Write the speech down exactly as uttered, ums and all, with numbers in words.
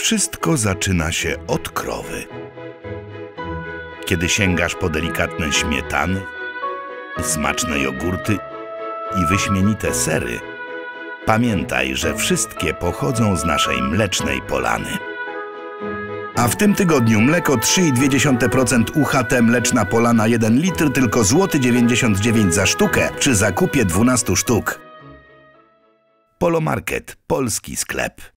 Wszystko zaczyna się od krowy. Kiedy sięgasz po delikatne śmietany, smaczne jogurty i wyśmienite sery, pamiętaj, że wszystkie pochodzą z naszej mlecznej polany. A w tym tygodniu mleko trzy i dwie procent U H T Mleczna Polana jeden litr tylko złoty dziewięćdziesiąt dziewięć za sztukę przy zakupie dwunastu sztuk. Polomarket, polski sklep.